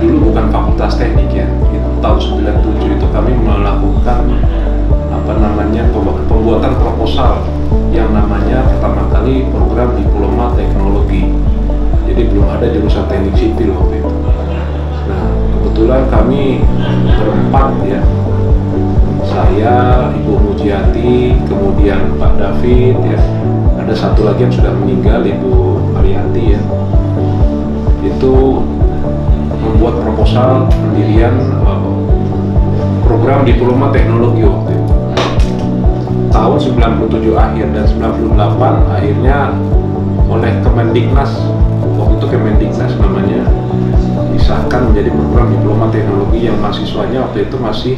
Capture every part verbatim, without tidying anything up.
dulu bukan fakultas teknik ya, itu tahun sembilan puluh tujuh itu kami melakukan apa namanya pembuatan proposal yang namanya pertama kali program diploma teknologi. Jadi belum ada jurusan teknik sipil waktu itu. Nah kebetulan kami berempat ya, saya, Ibu Mujiati, kemudian Pak David ya, ada satu lagi yang sudah meninggal, Ibu Arianti ya, itu membuat proposal pendirian uh, program diploma teknologi waktu itu. Tahun sembilan puluh tujuh akhir dan sembilan puluh delapan akhirnya oleh Kemendiknas, waktu itu Kemendiknas namanya, disahkan menjadi program diploma teknologi yang mahasiswanya waktu itu masih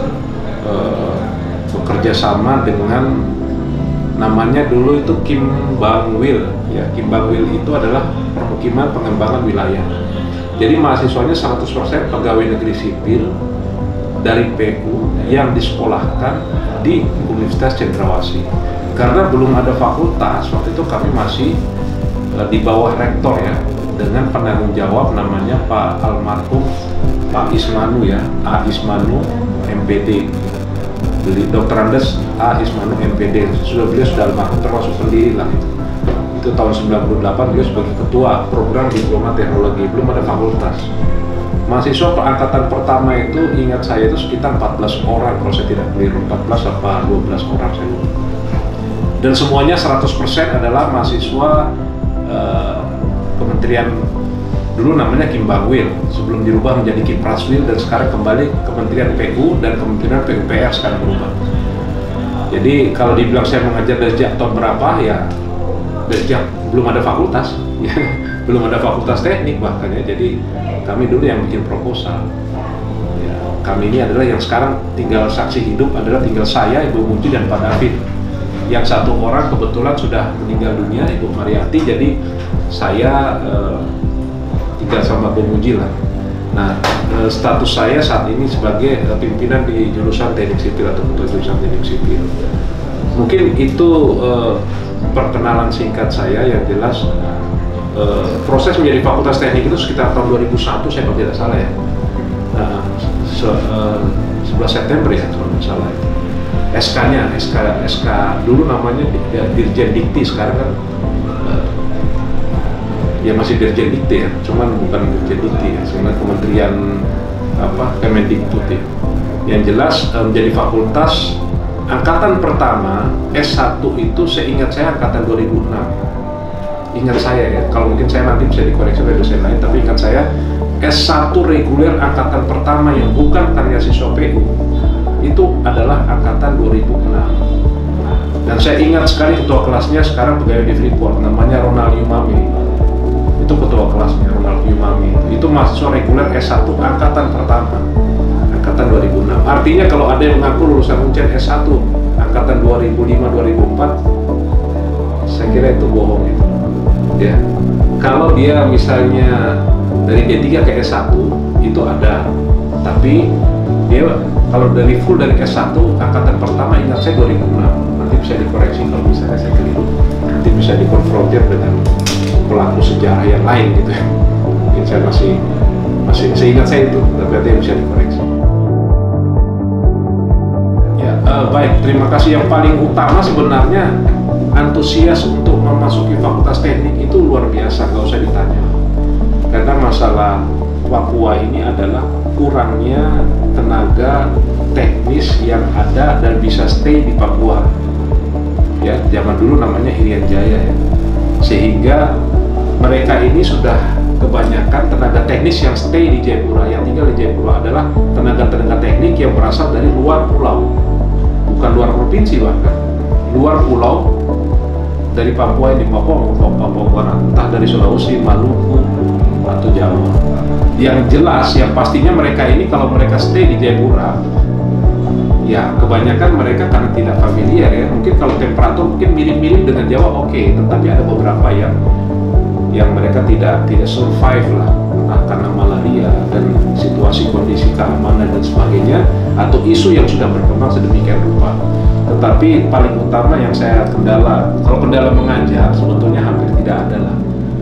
uh, bekerja sama dengan namanya dulu itu Kim Bangwil ya. Kim Bangwil itu adalah permukiman pengembangan wilayah. Jadi mahasiswanya seratus persen pegawai negeri sipil dari P U yang disekolahkan di Universitas Cendrawasih. Karena belum ada fakultas, waktu itu kami masih e, di bawah rektor ya, dengan penanggung jawab namanya Pak almarhum Pak Ismanu ya, A Ismanu M P D. Jadi Doktor Andes A Ismanu M P D. Sudah beliau sudah almarhum, termasuk pendiri lah itu. Itu tahun sembilan puluh delapan beliau sebagai ketua program diploma teknologi, belum ada fakultas. Mahasiswa angkatan pertama itu ingat saya itu sekitar empat belas orang kalau saya tidak keliru, empat belas apa dua belas orang saya lupa. Dan semuanya seratus persen adalah mahasiswa eh, Kementerian, dulu namanya Kim Bangwil, sebelum dirubah menjadi Kim Praswil dan sekarang kembali Kementerian P U dan Kementerian P U P R sekarang berubah. Jadi kalau dibilang saya mengajar dari sejak tahun berapa ya, dari sejak belum ada fakultas ya, belum ada fakultas teknik bahkan ya. Jadi kami dulu yang bikin proposal ya, kami ini adalah yang sekarang tinggal saksi hidup adalah tinggal saya, Ibu Muji dan Pak David. Yang satu orang kebetulan sudah meninggal dunia, Ibu Mariati, jadi saya eh, tinggal sama Bu Muji lah. Nah eh, status saya saat ini sebagai eh, pimpinan di jurusan teknik sipil atau ketua jurusan teknik sipil. Mungkin itu eh, perkenalan singkat saya yang jelas. Uh, proses menjadi fakultas teknik itu sekitar tahun dua ribu satu saya kalau tidak salah ya, uh, se, uh, sebelas September ya kalau tidak salah itu. S K-nya, S K, S K dulu namanya Dirjen Dikti, sekarang kan uh, ya masih Dirjen Dikti ya, cuman bukan Dirjen Dikti ya, sebenarnya Kementerian apa Kemendikbud ya. Yang jelas uh, menjadi fakultas angkatan pertama S satu itu seingat saya angkatan dua ribu enam. Ingat saya ya, kalau mungkin saya nanti bisa dikoreksi oleh dosen lain, tapi ingat saya S satu reguler angkatan pertama yang bukan karya siswa P U itu adalah angkatan dua ribu enam. Dan saya ingat sekali ketua kelasnya sekarang pegawai di Freeport, namanya Ronald Yumami. Itu ketua kelasnya Ronald Yumami. Itu mahasiswa reguler S satu angkatan pertama, angkatan dua ribu enam. Artinya kalau ada yang mengaku lulusan Uncen S satu angkatan dua ribu lima dua ribu empat, saya kira itu bohong itu. Ya, kalau dia misalnya dari D tiga ke S satu itu ada, tapi dia kalau dari full dari S satu angkatan pertama ingat saya dua ribu enam, nanti bisa dikoreksi kalau misalnya saya keliru, nanti bisa dikonfrontir dengan pelaku sejarah yang lain gitu ya. Mungkin saya masih masih seingat saya itu, tapi nanti bisa dikoreksi. Ya, uh, baik, terima kasih. Yang paling utama sebenarnya antusias untuk memasuki fakultas teknik itu luar biasa, nggak usah ditanya. Karena masalah Papua ini adalah kurangnya tenaga teknis yang ada dan bisa stay di Papua. Ya, zaman dulu namanya Irian Jaya ya. Sehingga mereka ini sudah kebanyakan tenaga teknis yang stay di Jayapura, yang tinggal di Jayapura adalah tenaga-tenaga teknik yang berasal dari luar pulau, bukan luar provinsi bahkan, luar pulau. Dari Papua ini, Papua maupun Papua Barat, entah dari Sulawesi, Maluku, atau Jawa. Yang jelas, yang pastinya mereka ini kalau mereka stay di Jayapura, ya kebanyakan mereka karena tidak familiar ya. Mungkin kalau temperatur mungkin mirip-mirip dengan Jawa, oke, okay, tetapi ada beberapa yang yang mereka tidak tidak survive lah, entah karena malaria dan situasi kondisi keamanan dan sebagainya, atau isu yang sudah berkembang sedemikian rupa. Tetapi paling utama yang saya kendala, kalau kendala mengajar sebetulnya hampir tidak ada lah.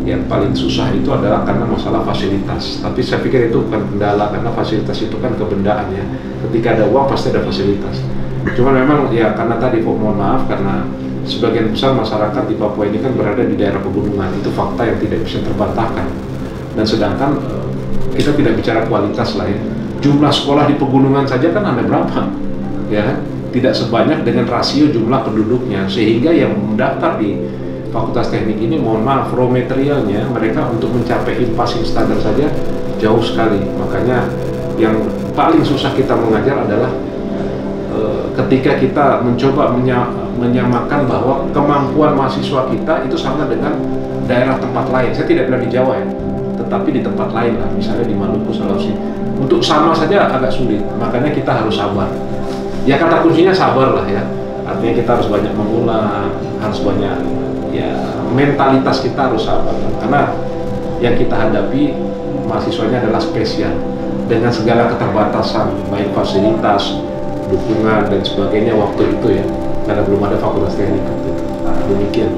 yang paling susah itu adalah karena masalah fasilitas. Tapi saya pikir itu bukan kendala, karena fasilitas itu kan kebendaan ya. Ketika ada uang pasti ada fasilitas. Cuma memang ya karena tadi mohon maaf, karena sebagian besar masyarakat di Papua ini kan berada di daerah pegunungan. Itu fakta yang tidak bisa terbantahkan. Dan sedangkan kita tidak bicara kualitas lah ya. Jumlah sekolah di pegunungan saja kan ada berapa? Ya, tidak sebanyak dengan rasio jumlah penduduknya, sehingga yang mendaftar di Fakultas Teknik ini, mohon maaf, raw materialnya mereka untuk mencapai passing standar saja jauh sekali. Makanya yang paling susah kita mengajar adalah e, ketika kita mencoba menya, menyamakan bahwa kemampuan mahasiswa kita itu sama dengan daerah tempat lain. Saya tidak bilang di Jawa ya, tetapi di tempat lain lah, misalnya di Maluku, Sulawesi. Untuk sama saja agak sulit, makanya kita harus sabar. Ya kata kuncinya sabar lah ya. Artinya kita harus banyak mengulang, harus banyak ya, mentalitas kita harus sabar. Karena yang kita hadapi mahasiswanya adalah spesial dengan segala keterbatasan, baik fasilitas, dukungan dan sebagainya waktu itu ya. Karena belum ada Fakultas Teknik waktu itu. Demikian.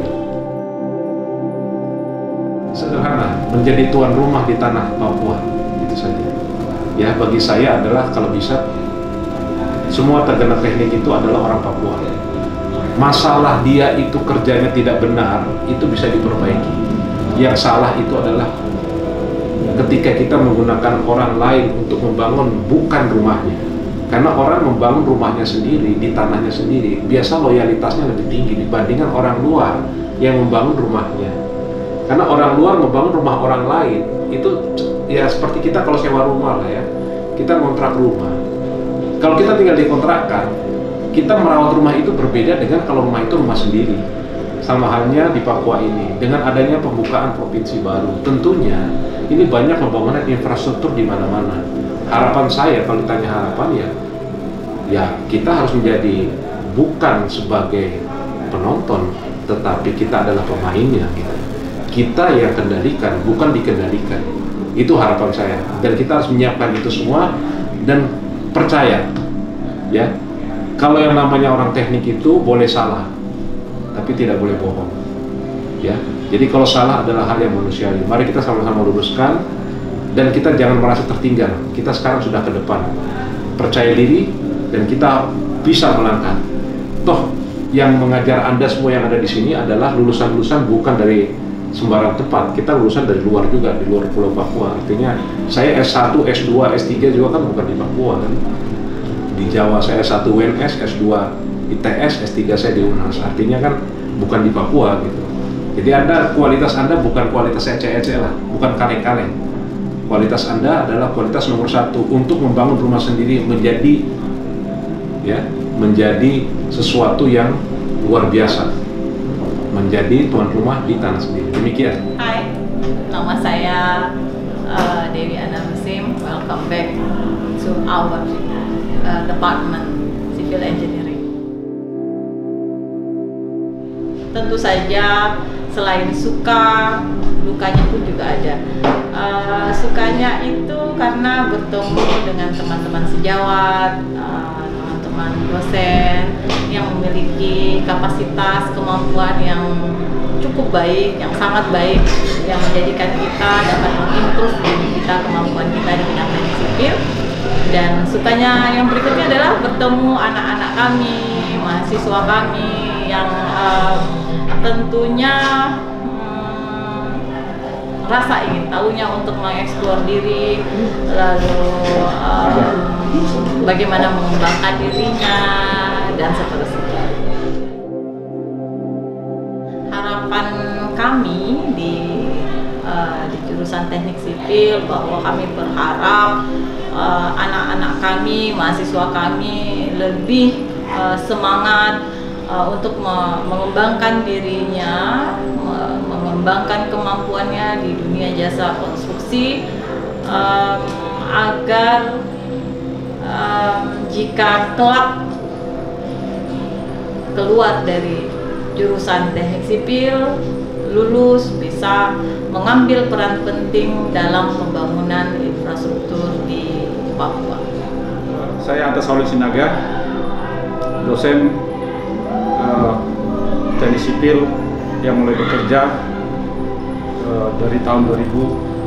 Sederhana, menjadi tuan rumah di tanah Papua, itu saja. Ya, bagi saya adalah kalau bisa semua terkena teknik itu adalah orang Papua. Masalah dia itu kerjanya tidak benar, itu bisa diperbaiki. Yang salah itu adalah ketika kita menggunakan orang lain untuk membangun bukan rumahnya. Karena orang membangun rumahnya sendiri, di tanahnya sendiri, biasa loyalitasnya lebih tinggi dibandingkan orang luar yang membangun rumahnya. Karena orang luar membangun rumah orang lain, itu ya seperti kita kalau sewa rumah lah ya. Kita ngontrak rumah. Kalau kita tinggal dikontrakan, kita merawat rumah itu berbeda dengan kalau rumah itu rumah sendiri. Sama halnya di Papua ini, dengan adanya pembukaan provinsi baru, tentunya ini banyak pembangunan infrastruktur di mana-mana. Harapan saya, kalau ditanya harapan ya, ya kita harus menjadi bukan sebagai penonton, tetapi kita adalah pemainnya. Gitu. Kita yang kendalikan, bukan dikendalikan. Itu harapan saya. Dan kita harus menyiapkan itu semua dan percaya, ya. Kalau yang namanya orang teknik itu boleh salah, tapi tidak boleh bohong, ya. Jadi kalau salah adalah hal yang manusiawi. Mari kita sama-sama luruskan dan kita jangan merasa tertinggal. Kita sekarang sudah ke depan, percaya diri dan kita bisa melangkah. Toh yang mengajar Anda semua yang ada di sini adalah lulusan-lulusan bukan dari sembarang tempat. Kita lulusan dari luar juga, di luar Pulau Papua. Artinya saya S satu, S dua, S tiga juga kan bukan di Papua kan. Di Jawa saya S satu U N S, S dua I T S, S tiga saya di U N A S. Artinya kan bukan di Papua gitu. Jadi Anda, kualitas Anda bukan kualitas ece-ece lah, bukan kaleng-kaleng. Kualitas Anda adalah kualitas nomor satu untuk membangun rumah sendiri menjadi ya, menjadi sesuatu yang luar biasa, menjadi tuan rumah di tanah sendiri. Demikian. Hai, nama saya uh, Dewi Ana Musim. Welcome back to our uh, department Civil Engineering. Tentu saja selain suka, dukanya pun juga ada. Uh, sukanya itu karena bertemu dengan teman-teman sejawat, uh, teman-teman dosen yang memiliki kapasitas kemampuan yang cukup baik, yang sangat baik, yang menjadikan kita dapat mengimprove diri kita, kemampuan kita di bidang teknik sipil. Dan sukanya yang berikutnya adalah bertemu anak-anak kami, mahasiswa kami yang uh, tentunya hmm, rasa ingin tahunya untuk mengeksplor diri, lalu uh, bagaimana mengembangkan dirinya dan seterusnya. Harapan kami di uh, di jurusan teknik sipil bahwa kami berharap uh, anak-anak kami, mahasiswa kami lebih uh, semangat uh, untuk me mengembangkan dirinya, me mengembangkan kemampuannya di dunia jasa konstruksi, um, agar um, jika kelak keluar dari jurusan teknik sipil, lulus bisa mengambil peran penting dalam pembangunan infrastruktur di Papua. Saya Atas Sauli Sinaga, dosen uh, teknik sipil yang mulai bekerja uh, dari tahun dua ribu.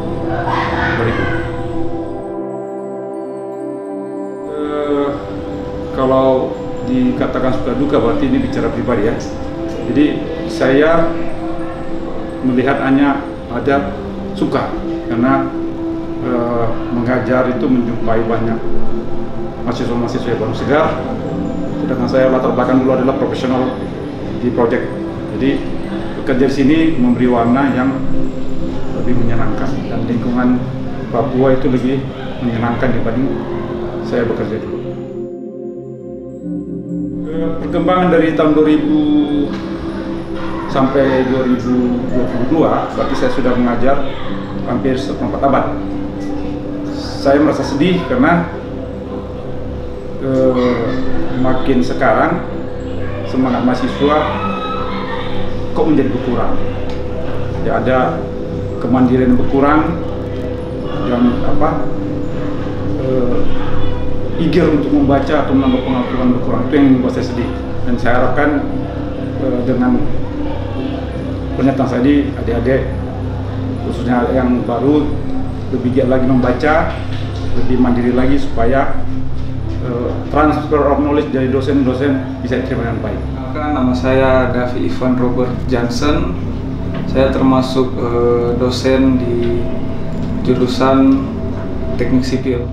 Uh, kalau dikatakan suka duka berarti ini bicara pribadi ya. Jadi saya melihat hanya ada suka karena uh, mengajar itu menjumpai banyak mahasiswa-mahasiswa yang baru segar. Sedangkan saya latar belakang dulu adalah profesional di project. Jadi bekerja di sini memberi warna yang lebih menyenangkan dan lingkungan Papua itu lebih menyenangkan dibanding saya bekerja dulu. Perkembangan dari tahun dua ribu sampai dua ribu dua puluh dua, berarti saya sudah mengajar hampir seperempat abad. Saya merasa sedih karena eh, makin sekarang semangat mahasiswa kok menjadi berkurang. Ya, ada kemandirian berkurang dan apa eh, eager untuk membaca atau menambah pengetahuan berkurang. Itu yang membuat saya sedih. Dan saya harapkan eh, dengan pernyataan saya di adik-adik khususnya yang baru lebih giat lagi membaca, lebih mandiri lagi supaya uh, transfer of knowledge dari dosen-dosen bisa diterima dengan baik. Nama saya Davi Ivan Robert Johnson. Saya termasuk uh, dosen di jurusan Teknik Sipil.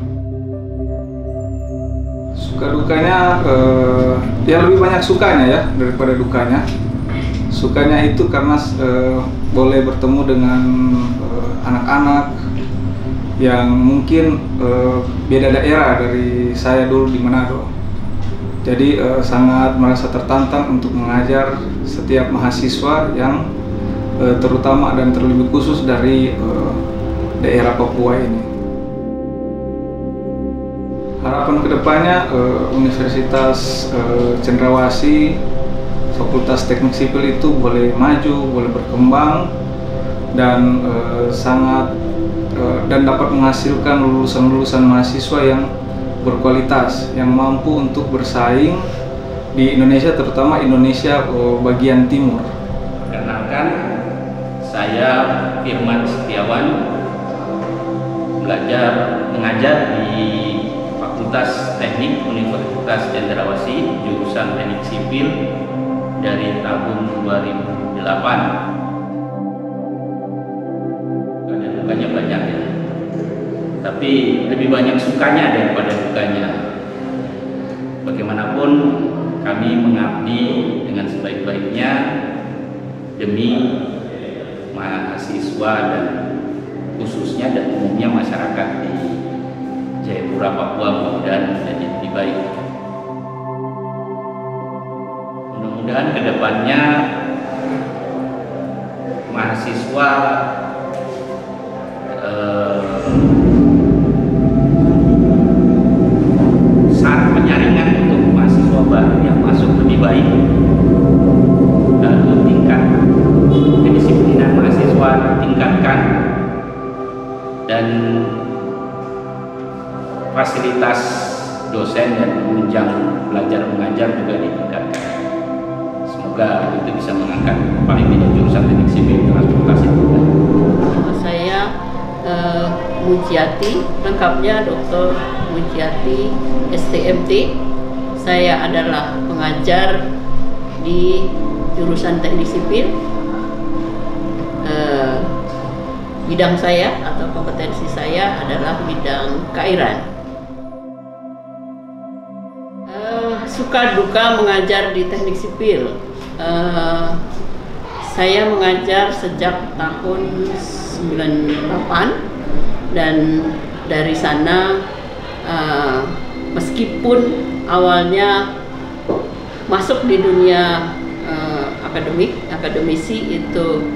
Suka dukanya uh, ya lebih banyak sukanya ya daripada dukanya. Sukanya itu karena uh, boleh bertemu dengan anak-anak uh, yang mungkin uh, beda daerah dari saya dulu di Manado. Jadi uh, sangat merasa tertantang untuk mengajar setiap mahasiswa yang uh, terutama dan terlebih khusus dari uh, daerah Papua ini. Harapan kedepannya uh, Universitas uh, Cendrawasih Fakultas Teknik Sipil itu boleh maju, boleh berkembang dan e, sangat e, dan dapat menghasilkan lulusan-lulusan mahasiswa yang berkualitas, yang mampu untuk bersaing di Indonesia, terutama Indonesia e, bagian timur. Perkenalkan, saya Firman Setiawan, belajar mengajar di Fakultas Teknik Universitas Cendrawasih, jurusan Teknik Sipil dari tahun dua ribu delapan. Ada dukanya banyak ya, tapi lebih banyak sukanya daripada dukanya. Bagaimanapun kami mengabdi dengan sebaik-baiknya demi mahasiswa dan khususnya dan umumnya masyarakat di Jayapura, Papua mudah-mudahan menjadi lebih baik. Mudah-mudahan kedepannya mahasiswa eh, saat penyaringan untuk mahasiswa baru yang masuk lebih baik, lalu tingkat kedisiplinan mahasiswa ditingkatkan dan fasilitas dosen dan penunjang belajar mengajar juga ditingkatkan. Semoga itu bisa mengangkat paling tidak jurusan Teknik Sipil Transportasi Publik. Nama saya uh, Mujiati, lengkapnya Doktor Mujiati S T M T. Saya adalah pengajar di jurusan Teknik Sipil. Uh, bidang saya atau kompetensi saya adalah bidang keairan. Uh, suka duka mengajar di Teknik Sipil. Uh, saya mengajar sejak tahun sembilan puluh delapan dan dari sana uh, meskipun awalnya masuk di dunia uh, akademik, akademisi itu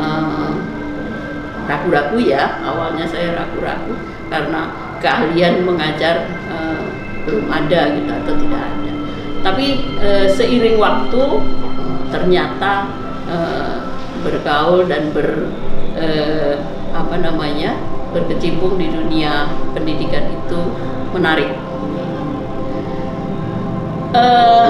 ragu-ragu uh, ya, awalnya saya ragu-ragu karena keahlian mengajar uh, belum ada gitu atau tidak ada. Tapi uh, seiring waktu ternyata uh, bergaul dan ber uh, apa namanya berkecimpung di dunia pendidikan itu menarik. Uh,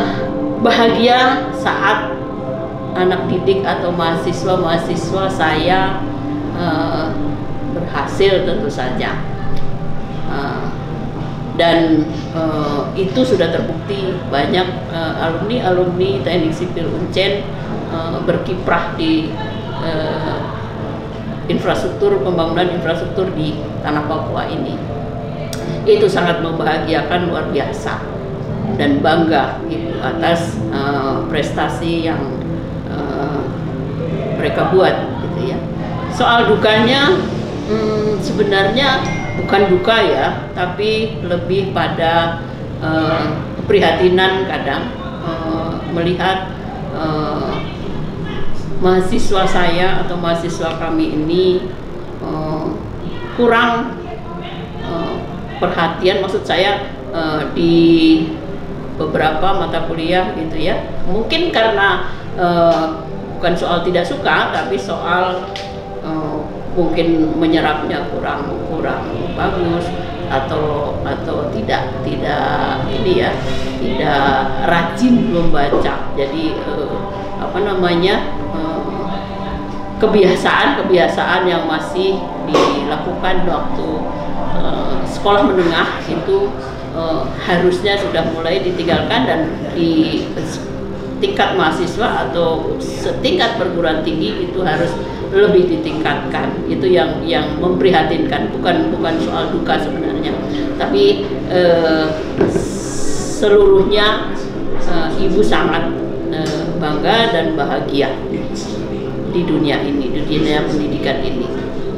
bahagia saat anak didik atau mahasiswa-mahasiswa saya uh, berhasil tentu saja. Uh, dan uh, itu sudah terbukti banyak alumni-alumni uh, Teknik Sipil Uncen uh, berkiprah di uh, infrastruktur, pembangunan infrastruktur di tanah Papua ini. Itu sangat membahagiakan luar biasa dan bangga gitu atas uh, prestasi yang uh, mereka buat gitu ya. Soal dukanya hmm, sebenarnya bukan duka ya, tapi lebih pada uh, keprihatinan kadang uh, melihat uh, mahasiswa saya atau mahasiswa kami ini uh, kurang uh, perhatian, maksud saya uh, di beberapa mata kuliah gitu ya. Mungkin karena uh, bukan soal tidak suka, tapi soal uh, mungkin menyerapnya kurang kurang bagus atau atau tidak tidak ini ya, tidak rajin membaca. Jadi uh, apa namanya uh, kebiasaan-kebiasaan yang masih dilakukan waktu uh, sekolah menengah itu uh, harusnya sudah mulai ditinggalkan, dan di tingkat mahasiswa atau setingkat perguruan tinggi itu harus lebih ditingkatkan. Itu yang yang memprihatinkan, bukan bukan soal duka sebenarnya, tapi eh, seluruhnya eh, ibu sangat eh, bangga dan bahagia di dunia ini, di dunia pendidikan ini.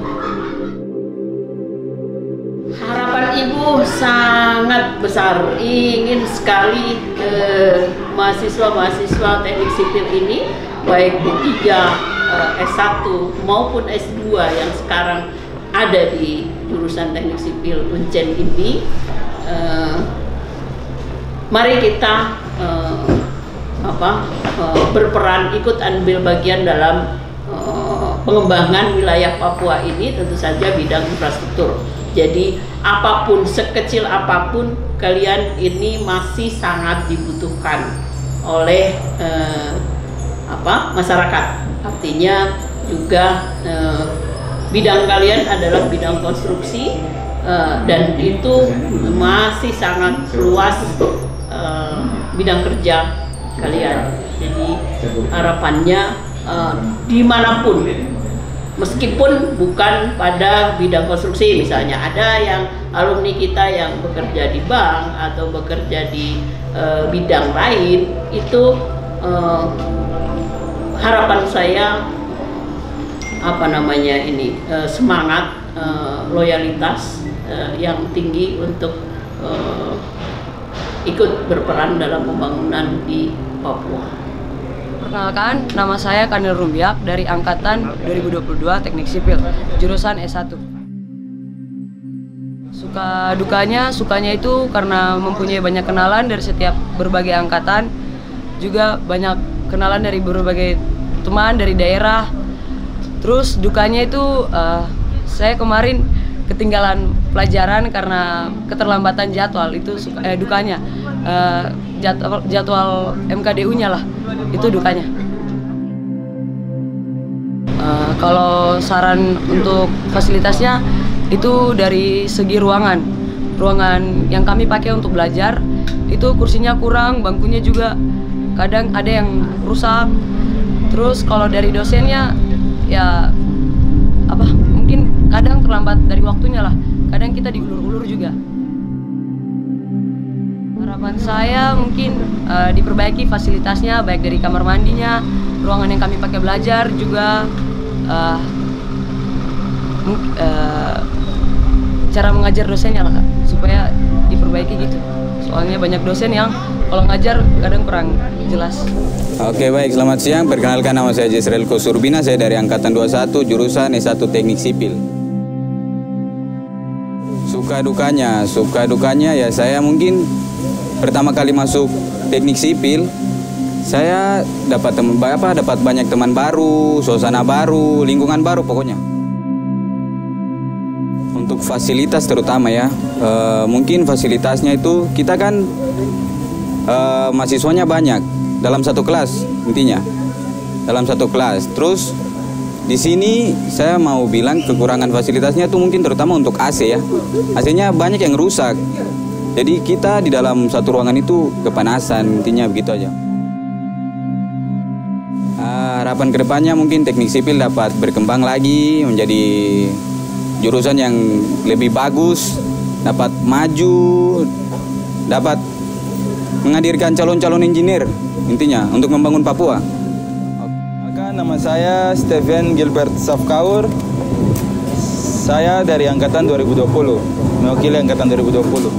Harapan ibu sangat besar, ingin sekali eh, mahasiswa-mahasiswa teknik sipil ini, baik D tiga, eh, S satu maupun S dua yang sekarang ada di jurusan teknik sipil Uncen ini, eh, mari kita eh, apa, eh, berperan, ikut ambil bagian dalam eh, pengembangan wilayah Papua ini, tentu saja bidang infrastruktur. Jadi apapun, sekecil apapun, kalian ini masih sangat dibutuhkan oleh eh, apa masyarakat. Artinya juga eh, bidang kalian adalah bidang konstruksi, eh, dan itu masih sangat luas eh, bidang kerja kalian. Jadi harapannya eh, dimanapun, meskipun bukan pada bidang konstruksi, misalnya ada yang alumni kita yang bekerja di bank atau bekerja di uh, bidang lain, itu uh, harapan saya apa namanya ini uh, semangat, uh, loyalitas uh, yang tinggi untuk uh, ikut berperan dalam pembangunan di Papua. Perkenalkan, nama saya Kanil Rumbiak dari Angkatan dua ribu dua puluh dua Teknik Sipil, jurusan S satu. Suka dukanya, sukanya itu karena mempunyai banyak kenalan dari setiap berbagai angkatan, juga banyak kenalan dari berbagai teman dari daerah. Terus dukanya itu uh, saya kemarin ketinggalan pelajaran karena keterlambatan jadwal, itu suka, eh, dukanya. Uh, jadwal, jadwal M K D U-nya lah, itu dukanya. Uh, kalau saran untuk fasilitasnya, itu dari segi ruangan. Ruangan yang kami pakai untuk belajar, itu kursinya kurang, bangkunya juga kadang ada yang rusak. Terus kalau dari dosennya, ya apa, mungkin kadang terlambat dari waktunya lah. Kadang kita diulur-ulur juga. Harapan saya mungkin uh, diperbaiki fasilitasnya, baik dari kamar mandinya, ruangan yang kami pakai belajar juga, uh, uh, cara mengajar dosennya lah, Kak, supaya diperbaiki gitu. Soalnya banyak dosen yang kalau ngajar kadang kurang jelas. Oke, baik, selamat siang. Perkenalkan, nama saya Jesrel Kosurbina, saya dari Angkatan dua puluh satu, jurusan S satu Teknik Sipil. Suka dukanya, suka dukanya ya saya mungkin pertama kali masuk teknik sipil, saya dapat teman apa, dapat banyak teman baru, suasana baru, lingkungan baru pokoknya. Untuk fasilitas terutama ya, e, mungkin fasilitasnya itu kita kan e, mahasiswanya banyak dalam satu kelas intinya, dalam satu kelas. Terus Di sini saya mau bilang kekurangan fasilitasnya tuh mungkin terutama untuk A C ya. A C-nya banyak yang rusak. Jadi kita di dalam satu ruangan itu kepanasan, intinya begitu aja. Uh, harapan kedepannya mungkin teknik sipil dapat berkembang lagi menjadi jurusan yang lebih bagus, dapat maju, dapat menghadirkan calon-calon engineer intinya untuk membangun Papua. Nama saya Steven Gilbert Safkaur. Saya dari angkatan dua ribu dua puluh, mewakili angkatan dua ribu dua puluh.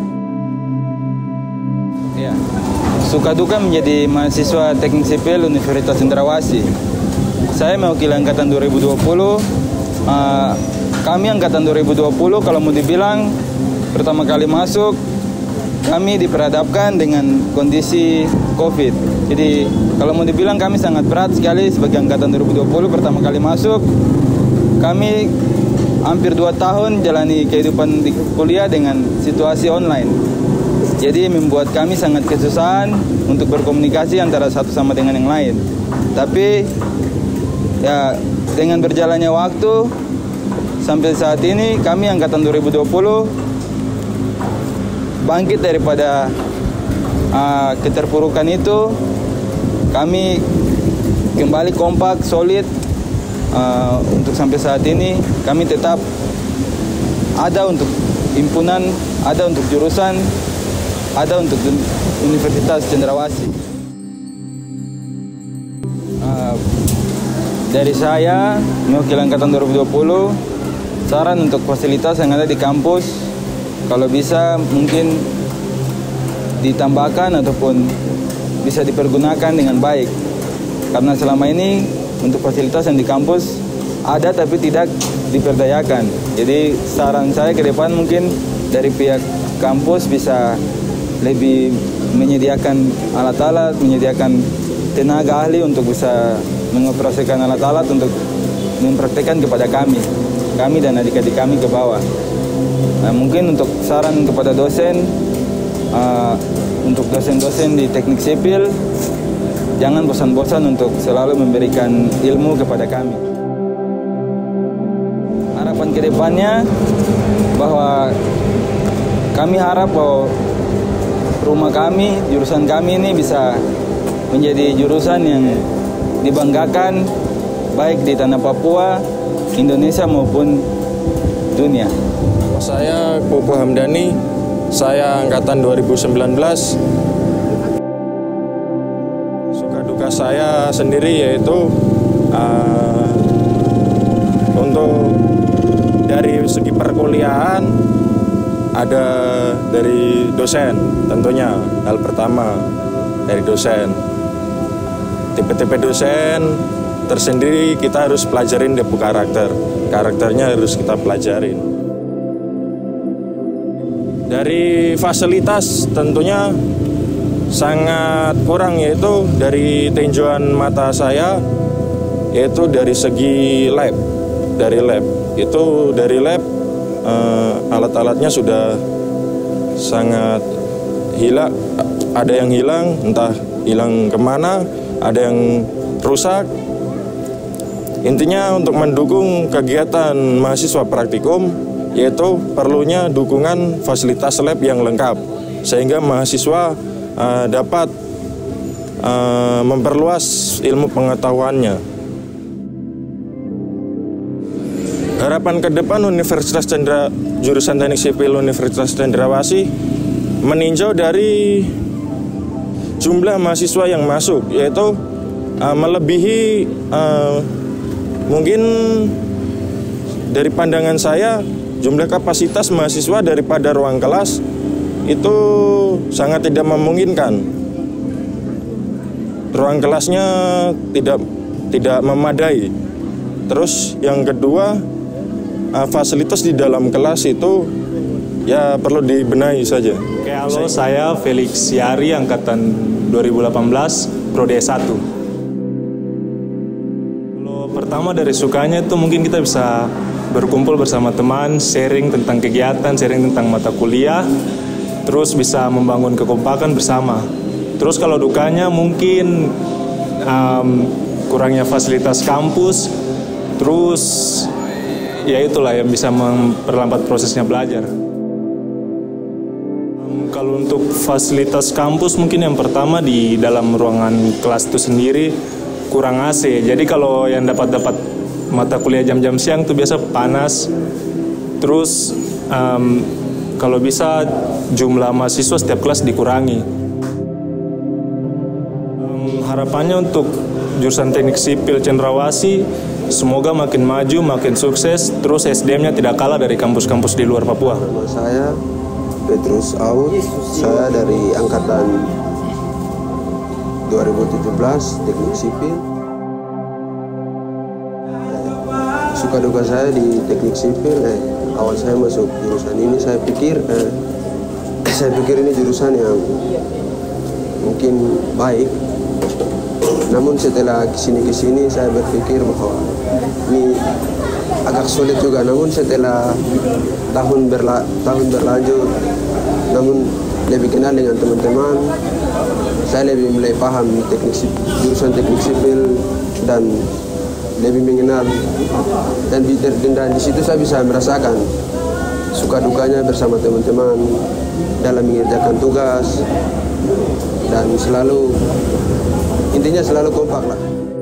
Ya. Suka duka menjadi mahasiswa teknik sipil Universitas Cendrawasih. Saya mewakili angkatan dua ribu dua puluh. Uh, kami angkatan dua ribu dua puluh kalau mau dibilang pertama kali masuk kami diperhadapkan dengan kondisi COVID. Jadi kalau mau dibilang kami sangat berat sekali sebagai angkatan dua ribu dua puluh pertama kali masuk. Kami hampir dua tahun jalani kehidupan di kuliah dengan situasi online. Jadi membuat kami sangat kesusahan untuk berkomunikasi antara satu sama dengan yang lain. Tapi ya dengan berjalannya waktu sampai saat ini kami angkatan dua ribu dua puluh bangkit daripada uh, keterpurukan itu. Kami kembali kompak, solid uh, untuk sampai saat ini. Kami tetap ada untuk himpunan, ada untuk jurusan, ada untuk Universitas Cendrawasih. Uh, dari saya, mewakili angkatan dua ribu dua puluh, saran untuk fasilitas yang ada di kampus, kalau bisa mungkin ditambahkan ataupun bisa dipergunakan dengan baik, karena selama ini untuk fasilitas yang di kampus ada tapi tidak diperdayakan. Jadi saran saya ke depan mungkin dari pihak kampus bisa lebih menyediakan alat-alat, menyediakan tenaga ahli untuk bisa mengoperasikan alat-alat untuk mempraktekkan kepada kami, kami dan adik-adik kami ke bawah. Nah, mungkin untuk saran kepada dosen, uh, untuk dosen-dosen di teknik sipil, jangan bosan-bosan untuk selalu memberikan ilmu kepada kami. Harapan kedepannya bahwa kami harap bahwa rumah kami, jurusan kami ini bisa menjadi jurusan yang dibanggakan baik di tanah Papua, Indonesia maupun dunia. Saya Popo Hamdani, saya angkatan dua ribu sembilan belas. Suka duka saya sendiri yaitu uh, untuk dari segi perkuliahan ada dari dosen, tentunya hal pertama dari dosen. Tipe-tipe dosen tersendiri kita harus pelajarin debu karakter, karakternya harus kita pelajarin. Dari fasilitas tentunya sangat kurang, yaitu dari tinjauan mata saya, yaitu dari segi lab, dari lab itu dari lab uh, alat-alatnya sudah sangat hilang, ada yang hilang, entah hilang kemana, ada yang rusak. Intinya untuk mendukung kegiatan mahasiswa praktikum, yaitu perlunya dukungan fasilitas lab yang lengkap sehingga mahasiswa uh, dapat uh, memperluas ilmu pengetahuannya. Harapan ke depan Universitas Cendra, jurusan Teknik Sipil Universitas Cendrawasih meninjau dari jumlah mahasiswa yang masuk, yaitu uh, melebihi uh, mungkin dari pandangan saya jumlah kapasitas mahasiswa daripada ruang kelas itu sangat tidak memungkinkan. Ruang kelasnya tidak tidak memadai. Terus yang kedua, fasilitas di dalam kelas itu ya perlu dibenahi saja. Oke, halo, saya Felix Yari, angkatan dua ribu delapan belas, Prodi S satu. Kalau pertama dari sukanya itu mungkin kita bisa berkumpul bersama teman, sharing tentang kegiatan, sharing tentang mata kuliah, terus bisa membangun kekompakan bersama. Terus kalau dukanya mungkin um, kurangnya fasilitas kampus, Terus ya itulah yang bisa memperlambat prosesnya belajar. Kalau untuk fasilitas kampus mungkin yang pertama di dalam ruangan kelas itu sendiri kurang A C. Jadi kalau yang dapat dapat mata kuliah jam-jam siang itu biasa panas. Terus um, kalau bisa jumlah mahasiswa setiap kelas dikurangi. Um, harapannya untuk jurusan teknik sipil Cendrawasih semoga makin maju, makin sukses. Terus S D M-nya tidak kalah dari kampus-kampus di luar Papua. Nama saya Petrus Aud, saya dari angkatan dua ribu tujuh belas teknik sipil. Suka duka saya di teknik sipil, eh, awal saya masuk jurusan ini saya pikir, eh, saya pikir ini jurusan yang mungkin baik. Namun setelah kesini-kesini saya berpikir bahwa ini agak sulit juga. Namun setelah tahun berla tahun berlanjut, namun lebih kenal dengan teman-teman, saya lebih mulai paham teknik jurusan teknik sipil dan lebih mengenal dan di, dan di situ saya bisa merasakan suka dukanya bersama teman-teman dalam mengerjakan tugas dan selalu intinya selalu kompak lah.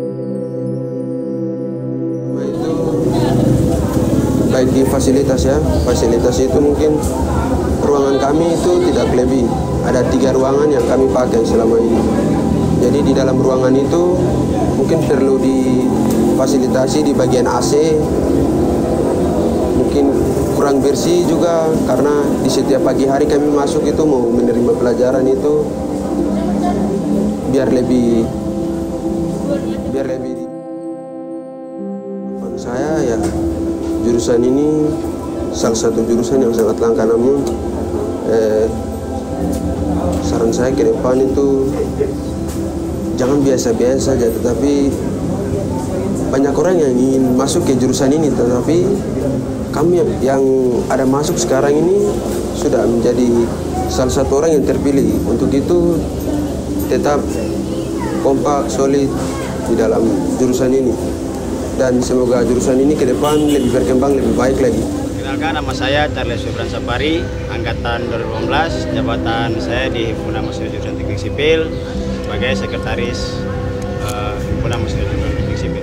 Itu baik di fasilitas ya, fasilitas itu mungkin ruangan kami itu tidak lebih ada tiga ruangan yang kami pakai selama ini. Jadi di dalam ruangan itu mungkin perlu difasilitasi di bagian A C, mungkin kurang bersih juga karena di setiap pagi hari kami masuk itu mau menerima pelajaran itu biar lebih biar lebih menurut saya ya jurusan ini salah satu jurusan yang sangat langka, namun eh, saran saya ke depan itu jangan biasa-biasa saja, tetapi banyak orang yang ingin masuk ke jurusan ini, tetapi kami yang ada masuk sekarang ini sudah menjadi salah satu orang yang terpilih. Untuk itu tetap kompak, solid di dalam jurusan ini. Dan semoga jurusan ini ke depan lebih berkembang, lebih baik lagi. Kenalkan, nama saya Charles Subran Sapari, angkatan dua ribu delapan belas, jabatan saya di Himpunan Mahasiswa Jurusan Teknik Sipil sebagai sekretaris uh, Himpunan Mahasiswa Jurusan Teknik Sipil.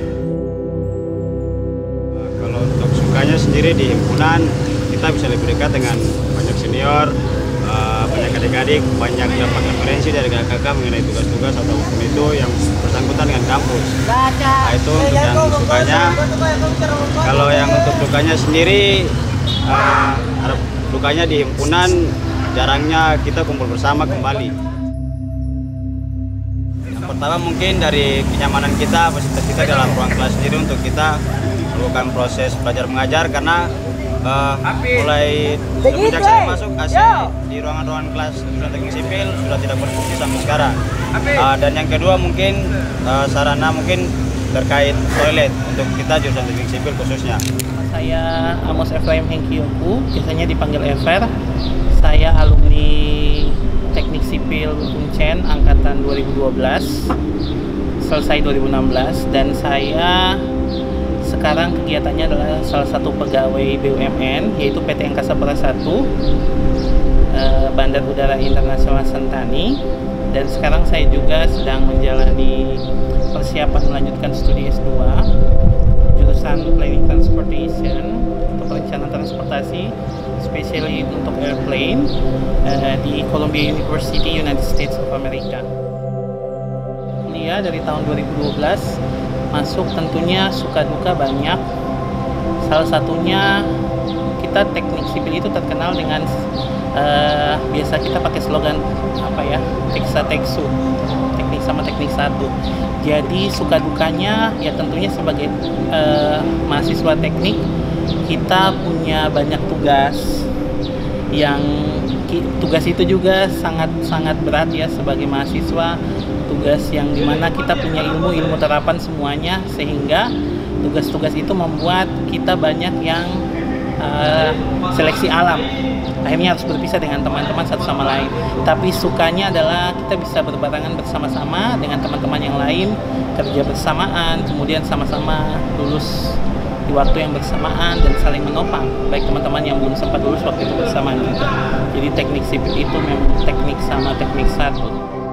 Uh, kalau untuk sukanya sendiri di himpunan, kita bisa lebih dekat dengan banyak senior, uh, banyak adik-adik, banyak dapat referensi dari kakak-kakak mengenai tugas-tugas atau hukum itu yang bersangkutan dengan kampus. Nah, itu untuk yang sukanya. Kalau yang untuk dukanya sendiri, uh, dukanya di himpunan jarangnya kita kumpul bersama kembali. Yang pertama mungkin dari kenyamanan kita, fasilitas kita dalam ruang kelas sendiri untuk kita melakukan proses belajar mengajar, karena uh, mulai sejak saya masuk A C di ruangan-ruangan kelas jurusan teknik sipil sudah tidak berfungsi sampai sekarang. Uh, dan yang kedua mungkin uh, sarana mungkin terkait toilet untuk kita jurusan teknik sipil khususnya. Saya Amos Efraim Hengkioku, biasanya dipanggil Ever. Saya alumni Teknik Sipil Uncen angkatan dua ribu dua belas, selesai dua ribu enam belas, dan saya sekarang kegiatannya adalah salah satu pegawai B U M N, yaitu P T Angkasa Pura satu, Bandar Udara Internasional Sentani. Dan sekarang saya juga sedang menjalani persiapan melanjutkan studi S dua jurusan Planning Transportation untuk perencanaan transportasi, especially untuk airplane, uh, di Columbia University, United States of America. Kuliah dari tahun dua ribu dua belas masuk, tentunya suka duka banyak. Salah satunya kita teknik sipil itu terkenal dengan uh, biasa kita pakai slogan apa ya, teksa teksu, teknik sama teknik satu. Jadi suka dukanya ya tentunya sebagai uh, mahasiswa teknik kita punya banyak tugas yang tugas itu juga sangat-sangat berat ya sebagai mahasiswa, tugas yang dimana kita punya ilmu ilmu terapan semuanya, sehingga tugas-tugas itu membuat kita banyak yang uh, seleksi alam. Akhirnya harus berpisah dengan teman-teman satu sama lain. Tapi sukanya adalah kita bisa berbarengan bersama-sama dengan teman-teman yang lain, kerja bersamaan, kemudian sama-sama lulus di waktu yang bersamaan dan saling menopang, baik teman-teman yang belum sempat lulus waktu itu bersamaan juga. Jadi teknik sipil itu memang teknik sama teknik satu.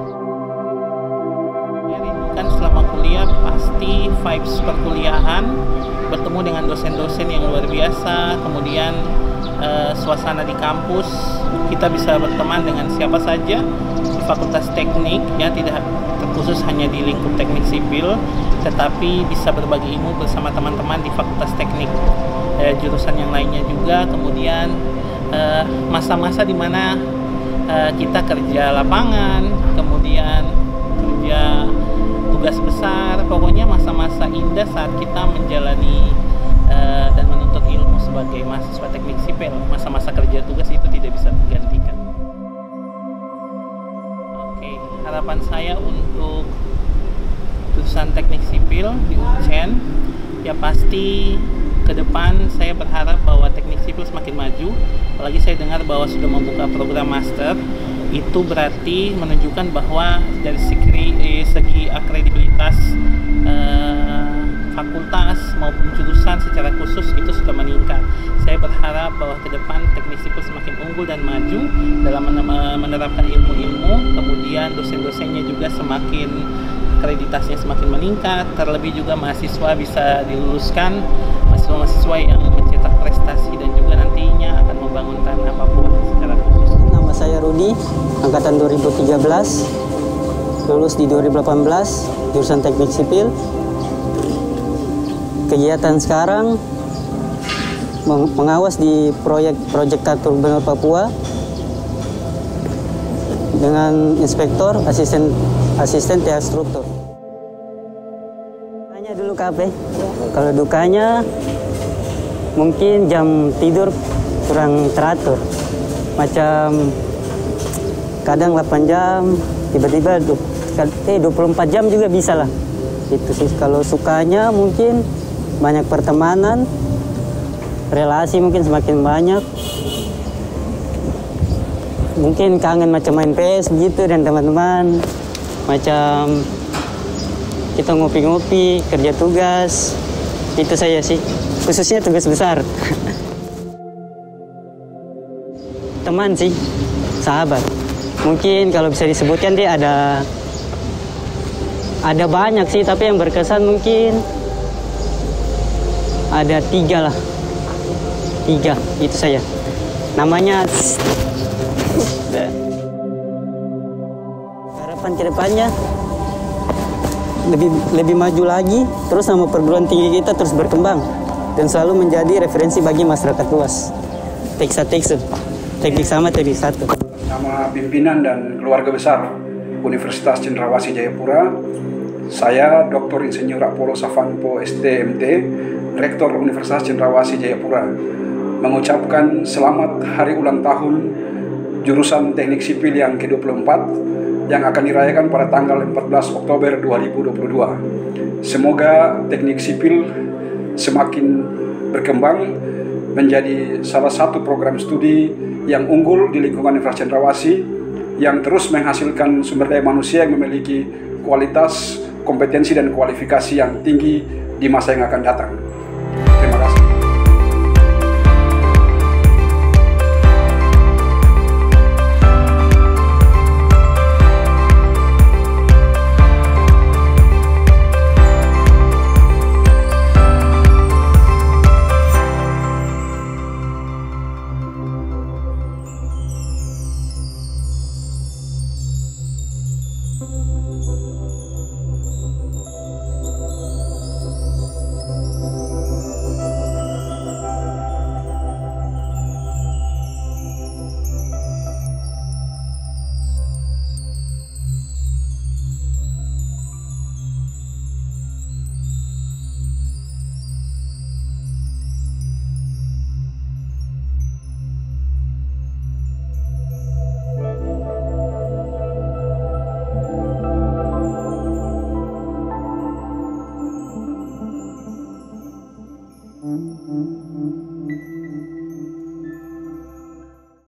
Kan selama kuliah pasti vibes perkuliahan, bertemu dengan dosen-dosen yang luar biasa, kemudian uh, suasana di kampus, kita bisa berteman dengan siapa saja di fakultas teknik, ya tidak terkhusus hanya di lingkup teknik sipil, tetapi bisa berbagi ilmu bersama teman-teman di fakultas teknik, uh, jurusan yang lainnya juga. Kemudian uh, masa-masa di mana uh, kita kerja lapangan, kemudian kerja tugas besar, pokoknya masa-masa indah saat kita menjalani uh, dan menuntut ilmu sebagai mahasiswa teknik sipil. Masa-masa kerja tugas itu tidak bisa tergantikan. Oke, harapan saya untuk jurusan teknik sipil di U N C E N, ya pasti ke depan saya berharap bahwa teknik sipil semakin maju. Apalagi saya dengar bahwa sudah membuka program master. Itu berarti menunjukkan bahwa dari segi, eh, segi akredibilitas eh, fakultas maupun jurusan secara khusus itu sudah meningkat. Saya berharap bahwa ke depan teknik sipil semakin unggul dan maju dalam menerapkan ilmu-ilmu, kemudian dosen-dosennya juga semakin akreditasnya semakin meningkat, terlebih juga mahasiswa bisa diluluskan, mahasiswa-mahasiswa yang mencetak prestasi dan juga nantinya akan membangunkan Papua secara khusus. Nama saya Rudi, angkatan dua ribu tiga belas, lulus di dua ribu delapan belas, jurusan teknik sipil. Kegiatan sekarang mengawas di proyek Proyek Kartu Gubernur Papua dengan inspektor, asisten asisten T H struktur. Dukanya dulu K P. Kalau dukanya mungkin jam tidur kurang teratur. Macam kadang delapan jam, tiba-tiba eh dua puluh empat jam juga bisa lah. Itu sih. Kalau sukanya mungkin banyak pertemanan, relasi mungkin semakin banyak. Mungkin kangen macam main P S begitu dan teman-teman. Macam kita ngopi-ngopi, kerja tugas. Itu saya sih. Khususnya tugas besar. Teman sih, sahabat. Mungkin kalau bisa disebutkan dia ada ada banyak sih, tapi yang berkesan mungkin ada tiga lah. Tiga, itu saya. Namanya harapan kedepannya lebih lebih maju lagi, terus sama perguruan tinggi kita terus berkembang dan selalu menjadi referensi bagi masyarakat luas. Teksa-teksa. Teknik sama teknik satu. Nama pimpinan dan keluarga besar Universitas Cendrawasih Jayapura, saya Doktor Insinyur Apollo Savanpo S T M T, Rektor Universitas Cendrawasih Jayapura, mengucapkan selamat hari ulang tahun jurusan Teknik Sipil yang ke dua puluh empat yang akan dirayakan pada tanggal empat belas Oktober dua ribu dua puluh dua. Semoga Teknik Sipil semakin berkembang menjadi salah satu program studi yang unggul di lingkungan Universitas Cendrawasih, yang terus menghasilkan sumber daya manusia yang memiliki kualitas, kompetensi, dan kualifikasi yang tinggi di masa yang akan datang.